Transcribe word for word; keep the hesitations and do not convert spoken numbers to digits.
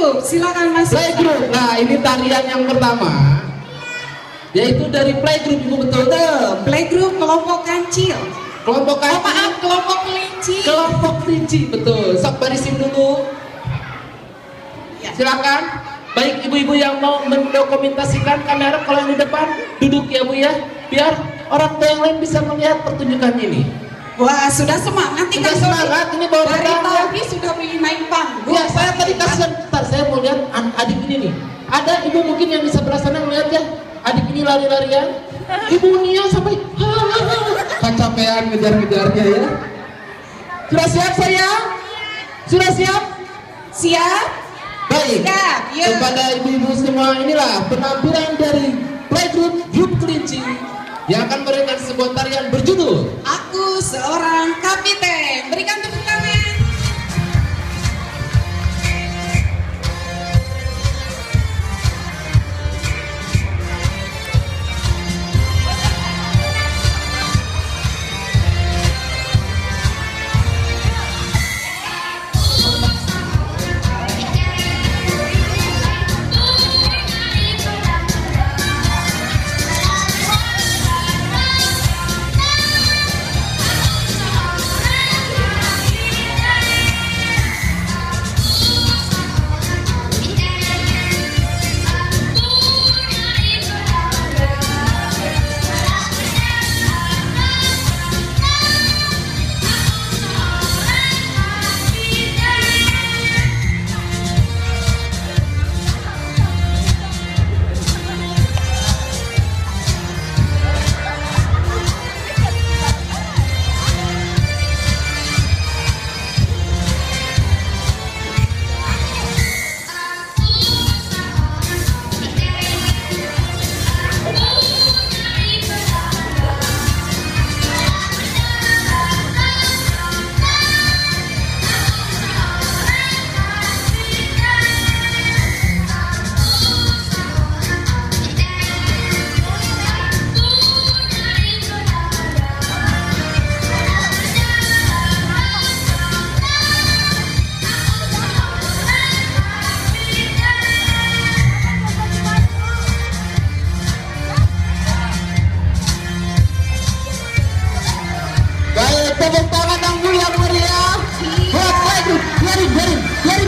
Playgroup, silakan masuk. Playgroup. Nah, ini tarian yang pertama, yaitu dari Playgroup, Ibu, betul? Betul, Playgroup kelompok kancil. Kelompok Oh, kancil. maaf, kelompok kelinci. Kelompok kelinci, betul. Sok barisin dulu. Ya. Silakan. Baik ibu-ibu yang mau mendokumentasikan kamera, kalau yang di depan duduk ya Bu ya, biar orang tua yang lain bisa melihat pertunjukan ini. Wah, sudah semangat nih Sudah Kak semangat, Dodi. ini bawa Dari datang, ya. tadi sudah ingin naik panggung. Ya, saya tadi kasihan, bentar, saya mau lihat adik ini nih. Ada ibu mungkin yang bisa belah sana melihat ya, adik ini lari-larian. Ibu Nia sampai kecapean ngejar-ngejarnya ya. Sudah siap sayang? Sudah siap? Siap? Baik. Siap, ya. Kepada ibu-ibu semua, inilah penampilan dari Playgroup Grup Kelinci yang akan memberikan sebuah tarian berjudul Aku Seorang Kapiten. Berikan